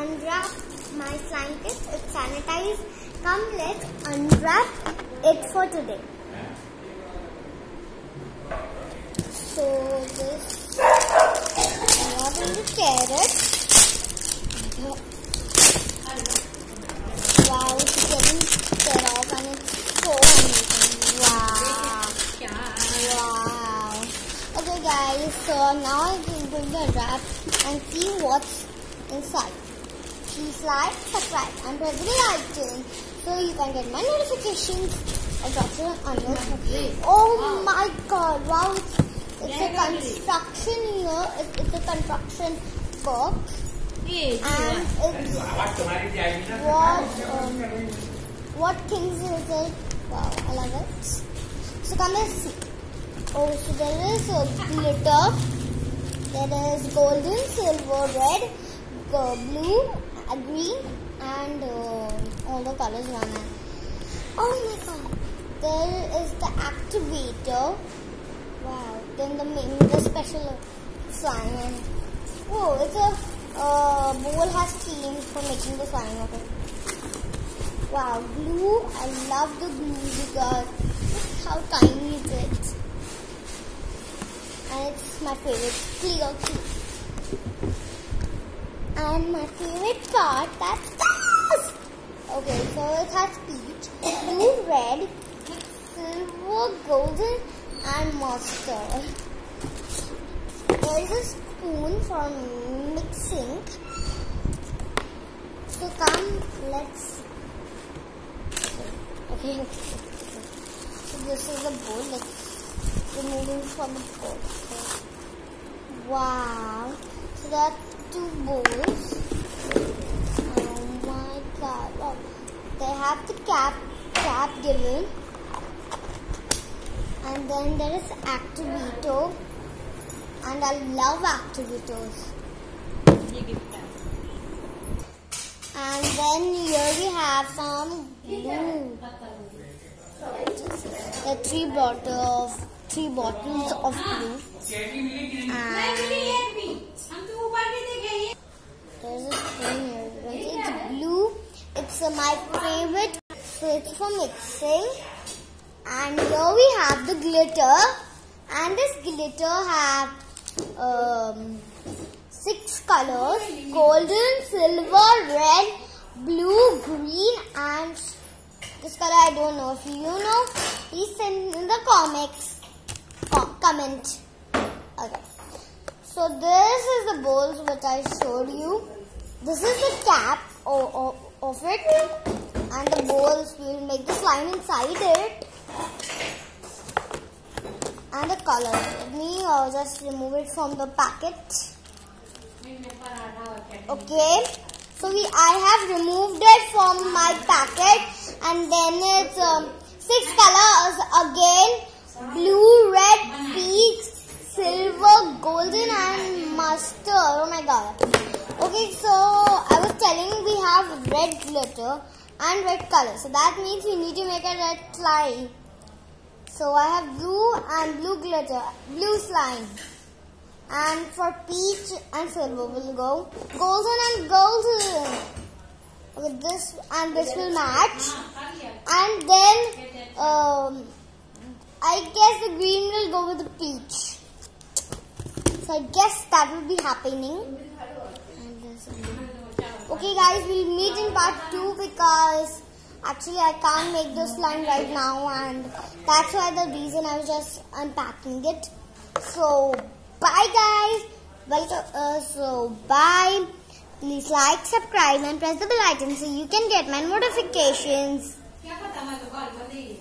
unwrap my slime kit. It's sanitized. Come, let's unwrap it for today. So this, I'm not going to tear it. Wow, it's getting tear off and it's so amazing. Wow. Wow. Okay guys, so now I'm going to unwrap and see what's inside. Please like, subscribe and press the bell icon so you can get my notifications and drop it on your phone. Oh my god, wow, it's a construction here. It's a construction box. And it's what things is it? Wow, I love it. So come and see. Oh, so there is a glitter. There is golden, silver, red, blue, green, and all the colors around it. Oh my god! There is the activator. Wow! Then the special slime. And oh, it's a bowl has steam for making the slime. Okay. Wow! Glue. I love the glue because look how tiny it is. And it's my favorite clear glue. And my favorite part, that's this! Okay, so it has peach, blue, red, silver, golden, and mustard. There is a spoon for mixing. So come, let's. Okay. So this is the bowl. Let's remove it from the bowl. Okay. Wow. So there are 2 bowls. Oh my god. Oh, they have the cap given. And then there is activator. And I love activators. And then here we have some glue. The 3 bottles of glue. And there's a spoon here. It's blue. It's my favorite. So it's for mixing. And here we have the glitter. And this glitter have 6 colors: golden, silver, red, blue, green, and this color I don't know. If you know, please send in the comment. Okay. So this is the bowls which I showed you. This is the cap of it, and the bowls will make the slime inside it, and the color. Let me just remove it from the packet. Okay. So I have removed it from my packet, and then it's 6 colors again: blue, red, peach, silver, golden, and mustard. Oh my god. Okay, so I was telling we have red glitter and red color. So that means we need to make a red slime. So I have blue and blue glitter, blue slime. And for peach and silver will go golden and golden. With this and this will match. And then I guess the green will go with the peach. So I guess that will be happening. Okay guys, we'll meet in part 2 because actually I can't make the slime right now, and that's why the reason I was just unpacking it. So bye guys. Welcome. So bye. Please like, subscribe and press the bell icon so you can get my notifications.